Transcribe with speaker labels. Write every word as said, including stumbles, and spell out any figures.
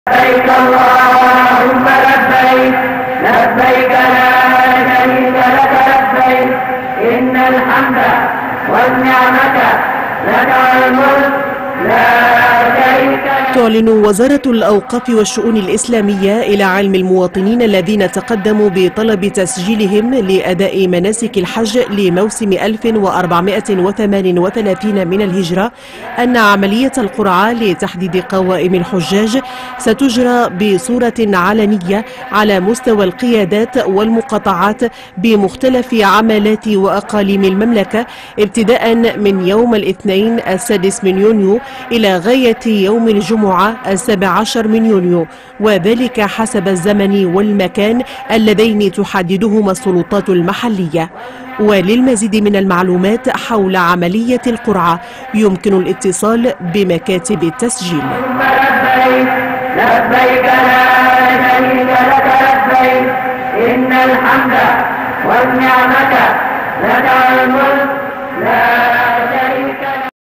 Speaker 1: لبيك اللهم لبيك لبيك لا شريك لك لبيك إن الحمد والنعمة لك والملك لا شريك لك.
Speaker 2: تعلن وزارة الأوقاف والشؤون الإسلامية إلى علم المواطنين الذين تقدموا بطلب تسجيلهم لأداء مناسك الحج لموسم ألف وأربعمائة وثمان وثلاثين من الهجرة أن عملية القرعة لتحديد قوائم الحجاج ستجرى بصورة علنية على مستوى القيادات والمقاطعات بمختلف عملات وأقاليم المملكة ابتداء من يوم الاثنين السادس من يونيو إلى غاية يوم الجمعة السابع عشر من يونيو، وذلك حسب الزمن والمكان اللذين تحددهما السلطات المحلية. وللمزيد من المعلومات حول عملية القرعة يمكن الاتصال بمكاتب التسجيل.
Speaker 1: لبيك لبيك لا شريك لك لبيك إن الحمد والنعمة لك والملك لا